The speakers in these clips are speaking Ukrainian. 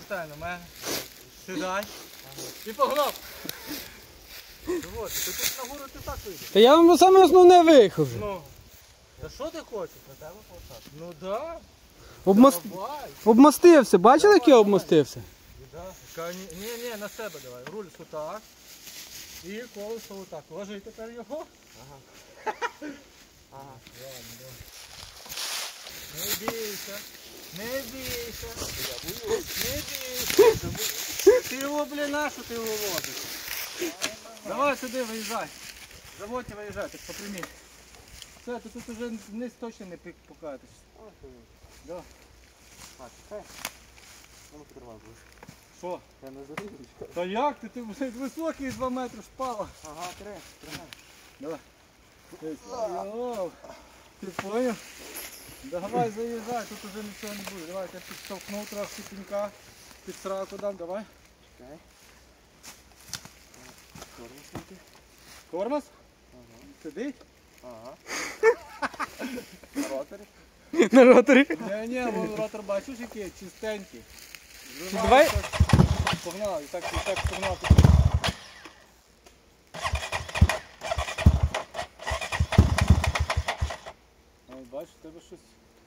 Вертай на мене. Сідай. І погнав. Ти тут нагору ти так вийдеш. Та я вам саме основне виїхав. Ну. Та що ти хочеш? На тебе повтати? Ну да. Давай. Обмостився. Бачили, як я обмостився? Ні, на себе давай. Руль отак. І колесо отак. Ложи тепер його. Ага. Ладно. Не бійся. Не бійся. Не бійся. Ти його, блін, на що ти його возиш? Давай сюди виїжджай. Заводьте виїжджайте, попряміть. Все, ти тут вже вниз точно не покатиш. Да. Чекай. Ну, підривай ближче. Що? Я не заріжу. Та як ти? Ти високий 2 метри шпала. Ага, тримай. Давай. Ти поняв? Давай заїжджай, тут уже нічого не буде. Давай, я підштовхнув трошки пінька, під сраку дам, давай. Чекай. Тормоз знайти. Тормоз? Ага. Сидить? Ага. На роторі. На роторі. Ні, ротор бачиш який, чистенький. Давай. Погнали, і так погнали. Ось бачиш, в тебе щось.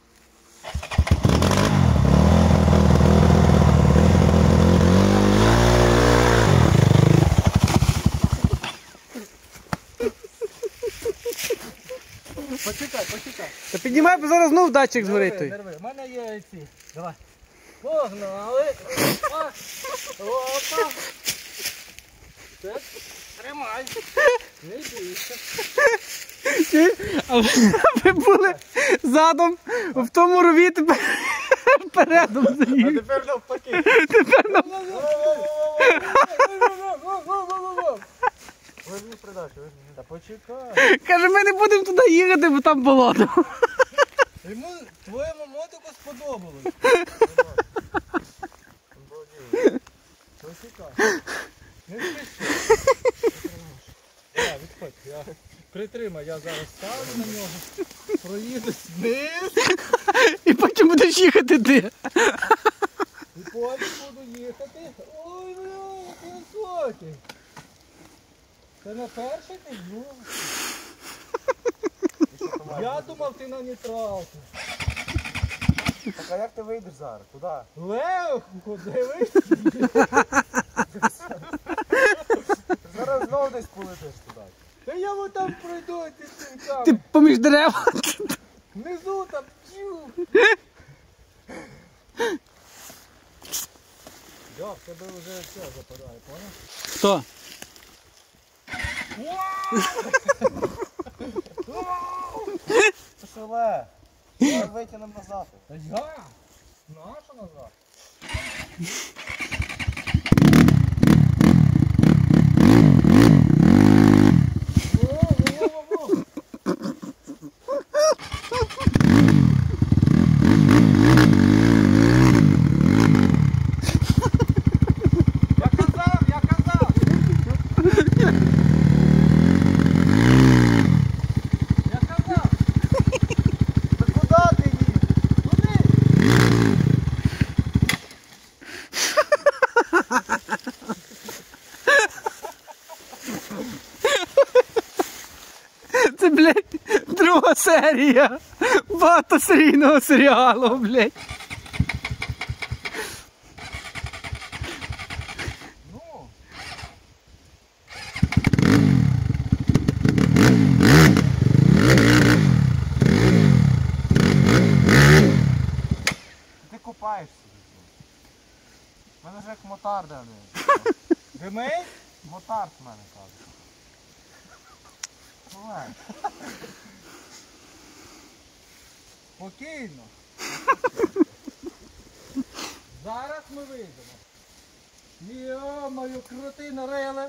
Почекай. Та піднімай, бо зараз знов датчик згорить той. Не рви. У мене є ці. Давай. Погнали. Опа. Опа. Так. Тримай. Не бійся. А ви були задом в тому рові, тепер передом А заїхали. тепер навпаки. Вижми передачу, вижми. Та почекай. Каже, ми не будемо туди їхати, бо там болото. Йому твоєму мотику сподобалось. Почекай. Не спіши. Відходь. Притримай, я зараз ставлю на нього. Проїду вниз. І потім будеш їхати ти. І потім буду їхати. Ой, бля, який високий. Це на перший ти? Ну. Я думав, ти на нейтралку. Так, а як ти вийдеш зараз? Куди? Лев, дивись. Зараз знову десь полетиш туди. Та я вот там пройду ці Ти стінками. поміж дерева. Внизу там чу. Да, в тебе вже все западає, понял? Хто? Це що, Ле? Давай витягнемо назад. Та я? Наша назад? Во-во-во-во-во. Я казав! Та куди ти їдеш? Це, блядь, друга серія багатосерійного серіалу, блядь. Ну. Ти купаєшся. У мене ж як мотар дали. Димей? Мотар в мене каже. Давай. Спокійно. Зараз ми вийдемо. Йо-моє, крути нарили.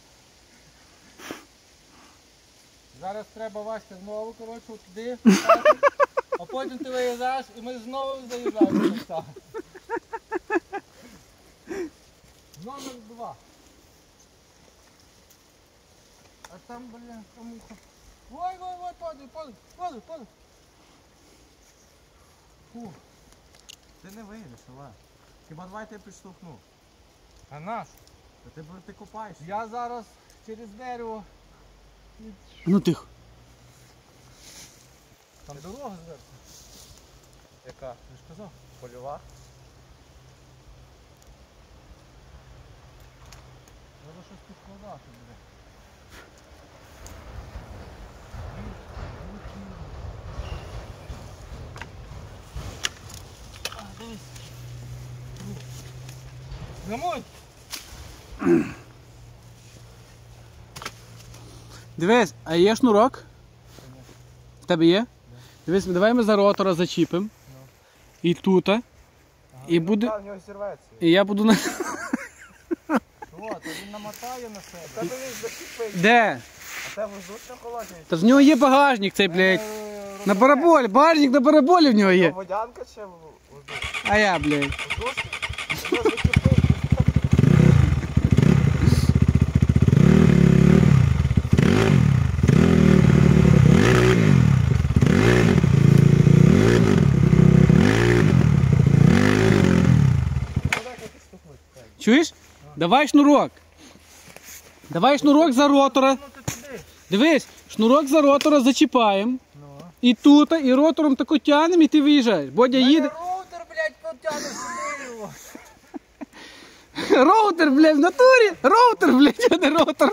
Зараз треба Васька знову, коротше, туди. А потім ти виїжджаєш і ми знову заїжджаємо на так. Номер 2. А там, блін, кому-то. Ой, падай. Фу. Ти не вийдеш, Олег. Хіба давай я підштовхну? А наш? Та ти копаєш. Я зараз через дерево. Ну тихо. Там дорога зверху. Яка? Я ж казав. Польова? Треба щось підкладати буде. Дивись. Замой! Дивись, а є шнурок? В тебе є? Дивись, давай ми за ротора зачіпимо. І тут. І буде. Та в нього зірветься. І я буду на. О, то він намотає на себе. Та він закипить. Де? А це воздушно холодний? Та ж в нього є багажник цей, блядь. На бараболі, багажник на бараболі в нього є. Водянка чи воздушна? А я, блядь. Воздушна? Воно закипить. Чуєш? Давай шнурок. Давай шнурок за ротора. Ну ти туди. Дивись, шнурок за ротора зачіпаємо. Ну. І тут, і ротором тако тянемо, і ти виїжджаєш. Бодя їде. Роутер, блядь, потягне сюди його. Роутер, блядь, в натурі. Роутер, блядь, а не ротор.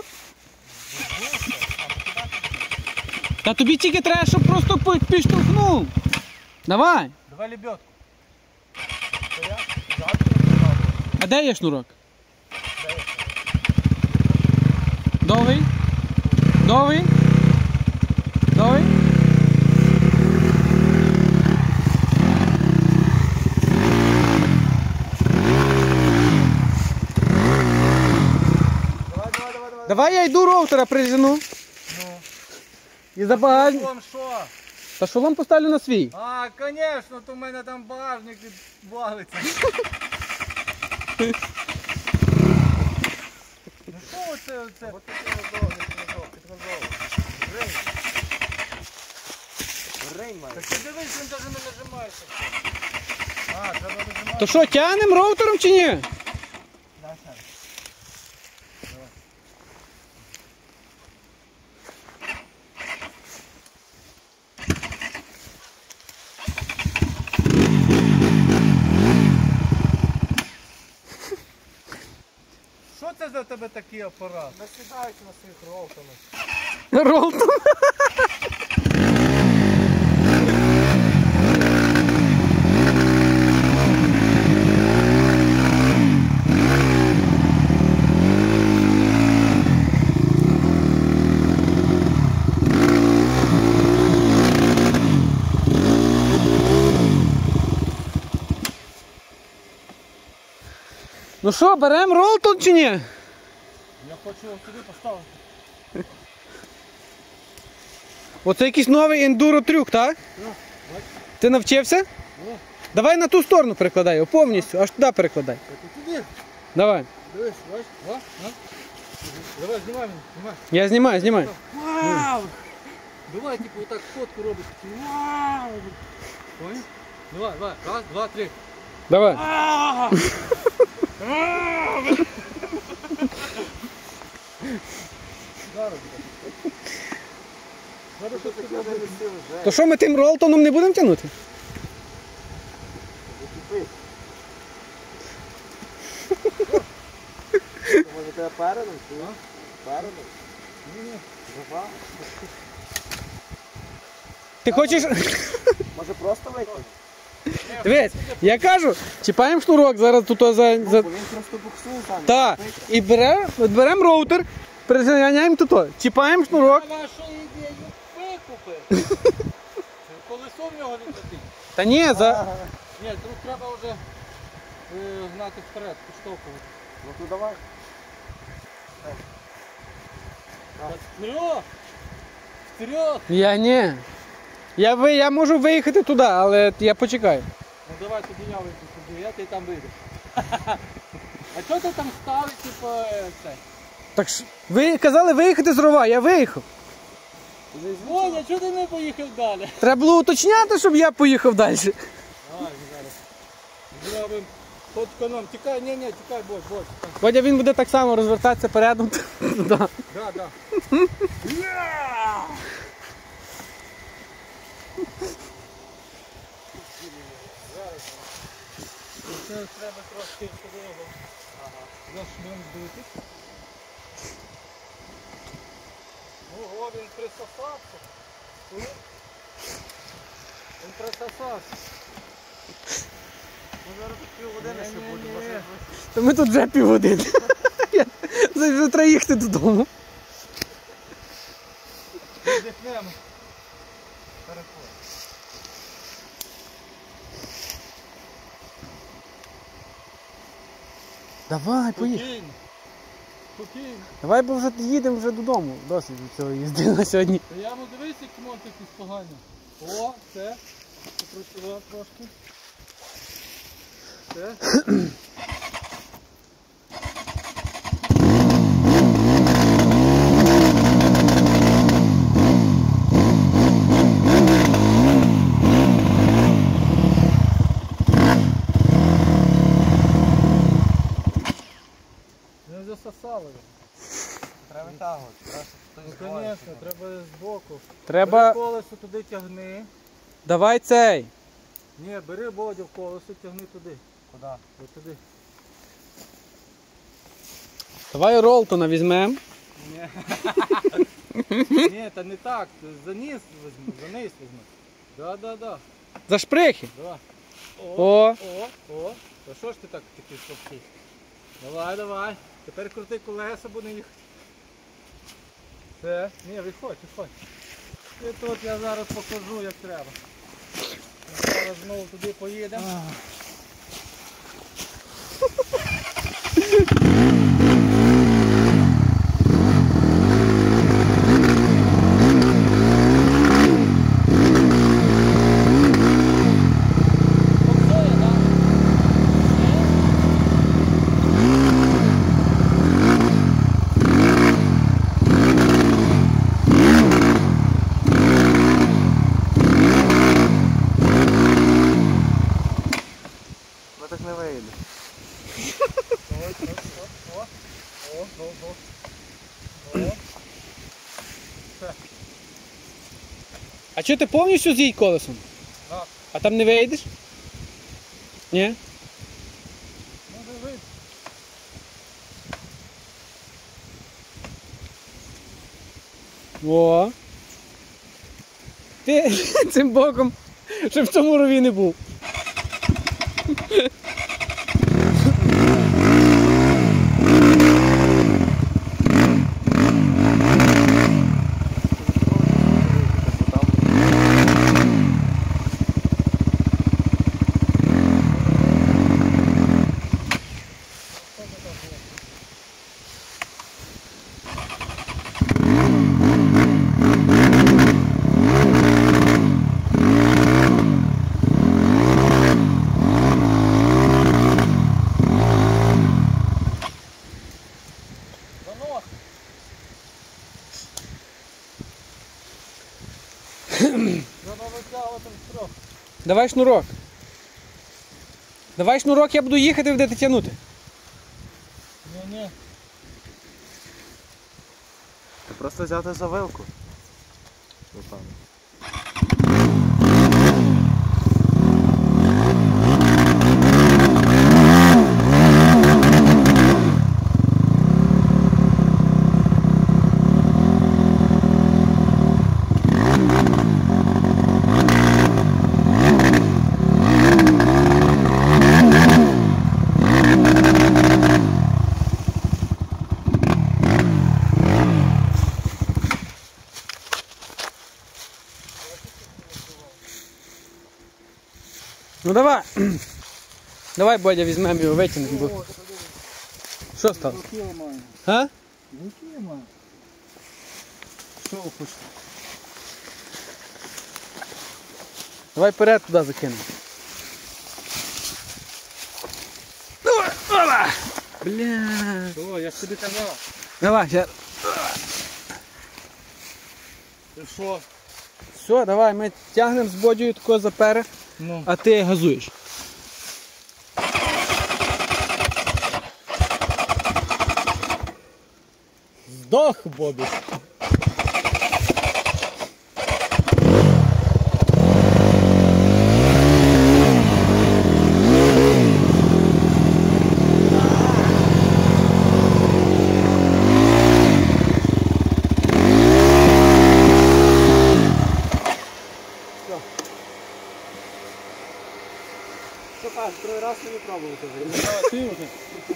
Та тобі тільки треба, щоб просто підштовхнув. Давай. Давай лебедку. А де є шнурок? Довгий? Довгий? Довгий? Давай я йду роутера прижену. Ну. І за багажник. Вон що? Та шолом поставлю на свій. А, конечно, то в мене там багажник відвалиться. Ну що оце? От підгазовуй. Рень має. Так ти дивись, він навіть не нажимається. А, треба нажимати. То що, тянем роутером чи ні? Що це за тебе такий апарат? Насідають на своїх роутами. Роутер. Ну що, беремо Ролтон чи ні? Я хочу його сюди поставити. Оце якийсь новий ендуро трюк, так? Ти навчився? Давай на ту сторону перекладай, його повністю, аж туди перекладай. Ти туди. Давай. Дивись, бачиш? Давай, знімай мене, знімай. Я знімаю, знімаю. Вау! Давай, типу, отак фотку робиш. Вау! Понял? Давай, давай. Раз, два, три. Давай. Зараз щось таке буде. То що ми тим Ролтоном не будемо тягнути? Може тебе передом? Передом? Жива? Ти хочеш. Може просто викинути? Дивись, я кажу, чіпаємо шнурок зараз тут за. Бо він просто буксує там. Так. І беремо роутер, призганяємо тут. Чіпаємо шнурок. А що ідею викупи? Колесо в нього не летить. Та ні, за. Ні, тут треба вже гнати вперед, підштовхувати. Ну то давай. Вперед! Вперед! Я ні. Я можу виїхати туди, але я почекаю. Ну давай тоді я вийду сюди, я ти там вийдеш. А що ти там став, типу, це? Так ж, ви казали виїхати з рова, я виїхав. Воня, чого ти не поїхав далі? Треба було уточняти, щоб я поїхав далі. Давай зараз. Зробимо Под коном, тікай, ні, тікай, Бодь, тікай. Бодя, він буде так само розвертатися передом. Да. Да. Це треба трошки подовго. Зараз будемо дивитись. Ого, він присосався. Він присосався. Ми зараз тут півгодини ще будемо. Ні. Та ми тут вже півгодини. Вже треба їхати додому. Віддихнемо. Переходимо. Давай, поїхали. Спокійно. Спокійно. Давай, бо вже їдемо вже додому. Досить від цього їзди на сьогодні. Та я ну дивись, як мотик із погані. О, це. Попрацював трошки. Це. Не засосало його. Треба витягувати. Треба, щоб Ну, хтось збиває. звісно, треба збоку. Треба. Бери колесо туди тягни. Давай цей. Ні, бери Бодя в колесо, тягни туди. Куди? От туди. Давай Ролтона візьмемо. Ні. Ні, та не так. За низ візьми, за низ візьми. Да. За шприхи. Давай. О. О. Та що ж ти так такий слабкий? Давай. Тепер крути колеса, буде їхати. Все. Ні, виходь. І тут я зараз покажу, як треба. Ми зараз знову туди поїдемо. Ми так не вийде. О. А чого ти повністю з'їдь колесом? Так. А там не вийдеш? Ні? Може вийти. О. Ти цим боком, щоб в цьому рові не був. Занос. Треба витягувати трохи. Давай шнурок. Давай шнурок, я буду їхати, ви будете тягнути. Ні. Ти просто взяти за вилку. Напевно. Ну давай. Давай, Бодя, візьмемо його, витягнемо. Бо... Що стало? Руки ламаю. А? Руки ламаю. Що ви хочете? Давай вперед туди закинемо. Опа! Бля. Що, я ж тобі казав. Давай, ще. Ти що? Все, давай, ми тягнемо з Бодією такого за перег, Ну. а ти газуєш. Здох, Бобі. Що паш, другий раз не пробувати вже. Ти вже.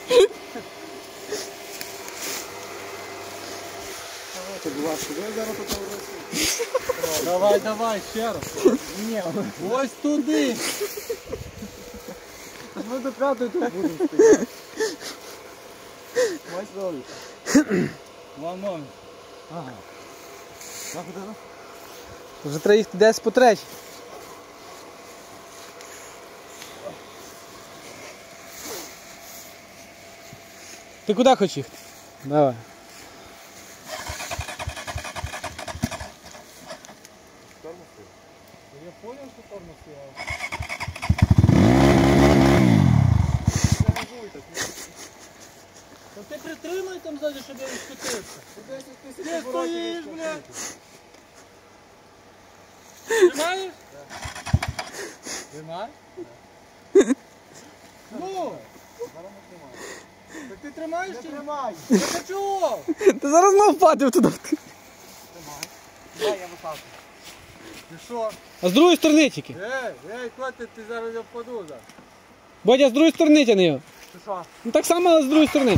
Це була сюди зараз попробувати. Давай, давай, ще раз. Ні, Ось туди. ми до п'ятої тут будемо стояти. Ось велика. Ламон. Ага. Так, куди? Вже треба їхати десь по третій. Ти куди хочеш їхати? Давай. Я понял, що тормоз стояв. Та ти притримай там ззаді, щоб я не скотився. Ти стоїш, блядь? Тримаєш? Тримай? Ну! Так ти тримаєш чи тримай? Я хочу! Ти зараз знов впадив туди. Дай я висадку. Ти що? А з другої сторони тільки. Ей, коти, ти зараз я впаду. Бодя, з другої сторони тяни його. Ти що? Ну так само, але з другої сторони.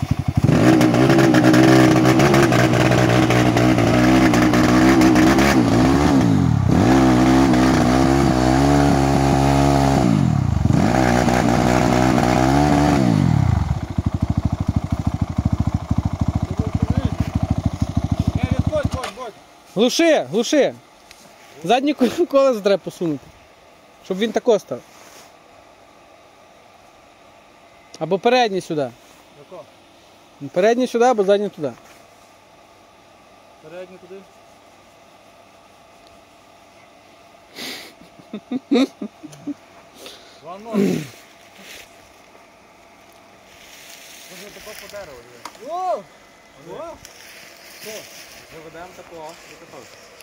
Глуши, глуши. Заднє колесо треба посунути. Щоб він тако став. Або переднє сюди. Яко? Переднє сюди, або заднє туди. Передній куди? Вон нож. Може тако по дереву. О! Що? Заведемо такого.